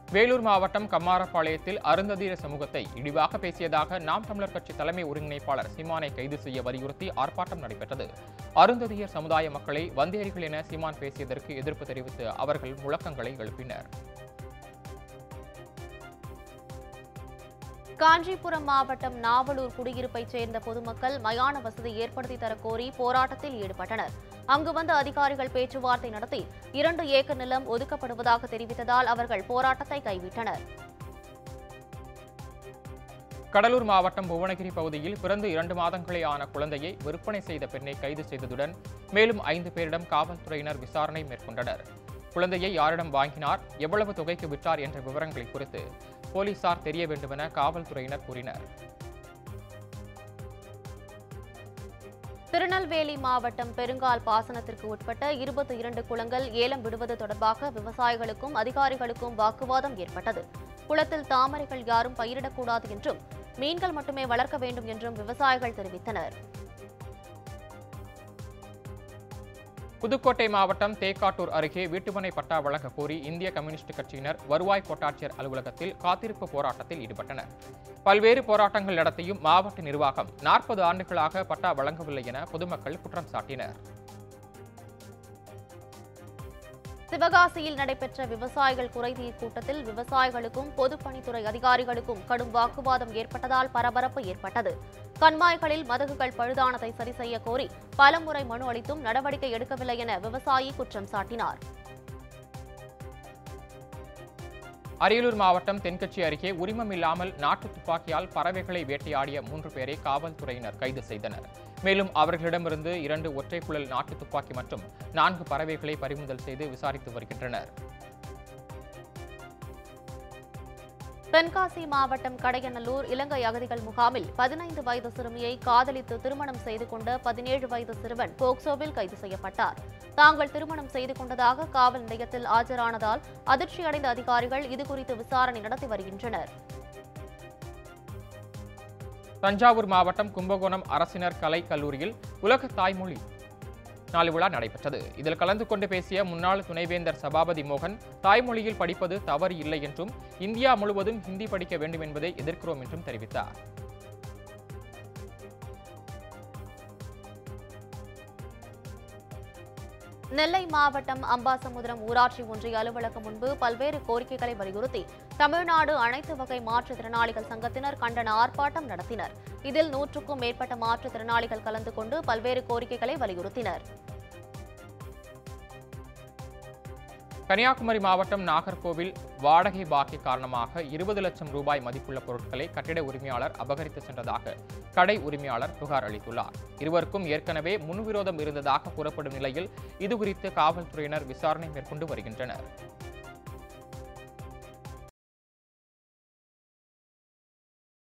வேலூர் மாவட்டம் கம்மாரப்பாளையத்தில் அருந்ததியர் சமூகத்தை இழிவாக பேசியதாக நாம் தமிழர் கட்சி தலைமை ஒருங்கிணைப்பாளர் சீமானை கைது செய்ய வலியுறுத்தி ஆர்ப்பாட்டம் நடைபெற்றது. அருந்ததியர் சமுதாய மக்களை வந்தேரிகள் என சீமான் பேசியதற்கு எதிர்ப்பு தெரிவித்து அவர்கள் முழக்கங்களை எழுப்பினர். காஞ்சிபுரம் மாவட்டம் நாவலூர் குடியிருப்பைச் சேர்ந்த பொதுமக்கள் மயான வசதி ஏற்படுத்தி தரக்கோரி போராட்டத்தில் ஈடுபட்டனர். அங்கு வந்த அதிகாரிகள் பேச்சுவார்த்தை நடத்தி 2 ஏக்கர் நிலம் ஒதுக்கப்படுவதாக தெரிவித்ததால் அவர்கள் போராட்டத்தை கைவிட்டனர். கடலூர் மாவட்டம் புவனகிரி பகுதியில் பிறந்து 2 மாதங்களே ஆன குழந்தையை விற்பனை செய்த பெண்ணை கைது செய்ததுடன் மேலும் 5 பேரிடம் காவல்துறையினர் விசாரணை மேற்கொண்டனர். குழந்தையை யாரிடம் வாங்கினார், எவ்வளவு தொகைக்கு விற்றார் என்ற விவரங்களை குறித்து போலீசார் தெரிய வேண்டுமென காவல்துறையினர் கூறினர். திருநெல்வேலி மாவட்டம் பெருங்கால் பாசனத்திற்கு உட்பட்ட 22 குளங்கள் ஏலம் விடுவது தொடர்பாக விவசாயிகளுக்கும் அதிகாரிகளுக்கும் வாக்குவாதம் ஏற்பட்டது. குளத்தில் தாமரைகள் யாரும் பயிரிடக்கூடாது என்றும் மீன்கள் மட்டுமே வளர்க்க வேண்டும் என்றும் விவசாயிகள் தெரிவித்தனர். புதுக்கோட்டை மாவட்டம் தேக்காட்டூர் அருகே வீட்டுமனை பட்டா வழங்க கோரி இந்திய கம்யூனிஸ்ட் கட்சியினர் வருவாய் கோட்டாட்சியர் அலுவலகத்தில் காத்திருப்பு போராட்டத்தில் ஈடுபட்டனர். பல்வேறு போராட்டங்கள் நடத்தியும் மாவட்ட நிர்வாகம் 40 ஆண்டுகளாக பட்டா வழங்கவில்லை என பொதுமக்கள் குற்றம் சாட்டினர். சிவகாசியில் நடைபெற்ற விவசாயிகள் குறைதீர் கூட்டத்தில் விவசாயிகளுக்கும் பொதுப்பணித்துறை அதிகாரிகளுக்கும் கடும் வாக்குவாதம் ஏற்பட்டதால் பரபரப்பு ஏற்பட்டது. கண்மாய்களில் மதகுகள் பழுதானதை சரி செய்ய கோரி பலமுறை மனு அளித்தும் நடவடிக்கை எடுக்கவில்லை என விவசாயி குற்றம் சாட்டினார். அரியலூர் மாவட்டம் தென்கட்சி அருகே உரிமம் இல்லாமல் நாட்டு துப்பாக்கியால் பறவைகளை வேட்டையாடிய 3 பேரை காவல்துறையினர் கைது செய்தனர். மேலும் அவர்களிடமிருந்து 2 ஒற்றைக்குழல் நாட்டு துப்பாக்கி மற்றும் 4 பறவைகளை பறிமுதல் செய்து விசாரித்து வருகின்றனர். தென்காசி மாவட்டம் கடையநல்லூர் இலங்கை அகதிகள் முகாமில் 15 வயது சிறுமியை காதலித்து திருமணம் செய்து கொண்ட 17 வயது சிறுவன் போக்சோவில் கைது செய்யப்பட்டார். தாங்கள் திருமணம் செய்து கொண்டதாக காவல் நிலையத்தில் ஆஜரானதால் அதிர்ச்சியடைந்த அதிகாரிகள் இதுகுறித்து விசாரணை நடத்தி வருகின்றனர். தஞ்சாவூர் மாவட்டம் கும்பகோணம் அரசினர் கலை கல்லூரியில் உலக தாய்மொழி நாள் விழா நடைபெற்றது. இதில் கலந்து கொண்டு பேசிய முன்னாள் துணைவேந்தர் சபாபதி மோகன், தாய்மொழியில் படிப்பது தவறு இல்லை என்றும் இந்தியா முழுவதும் ஹிந்தி படிக்க வேண்டும் என்பதை எதிர்க்கிறோம் என்றும் தெரிவித்தார். நெல்லை மாவட்டம் அம்பாசமுத்திரம் ஊராட்சி ஒன்றிய அலுவலகம் முன்பு பல்வேறு கோரிக்கைகளை வலியுறுத்தி தமிழ்நாடு அனைத்து வகை மாற்றுத்திறனாளிகள் சங்கத்தினர் கண்டன ஆர்ப்பாட்டம் நடத்தினர். இதில் 100க்கும் மேற்பட்ட மாற்றுத்திறனாளிகள் கலந்து கொண்டு பல்வேறு கோரிக்கைகளை வலியுறுத்தினர். கன்னியாகுமரி மாவட்டம் நாகர்கோவில் வாடகை பாக்கி காரணமாக 20 லட்சம் ரூபாய் மதிப்புள்ள பொருட்களை கட்டிட உரிமையாளர் அபகரித்து சென்றதாக கடை உரிமையாளர் புகார் அளித்துள்ளார். இருவருக்கும் ஏற்கனவே முன்விரோதம் இருந்ததாக கூறப்படும் நிலையில் இதுகுறித்து காவல்துறையினர் விசாரணை மேற்கொண்டு வருகின்றனர்.